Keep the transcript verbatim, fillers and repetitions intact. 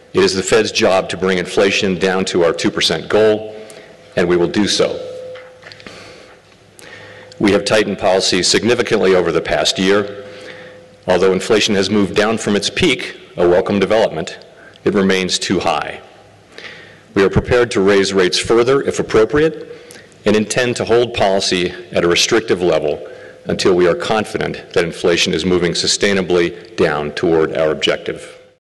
It is the Fed's job to bring inflation down to our two percent goal, and we will do so. We have tightened policy significantly over the past year. Although inflation has moved down from its peak, a welcome development, it remains too high. We are prepared to raise rates further if appropriate and intend to hold policy at a restrictive level until we are confident that inflation is moving sustainably down toward our objective.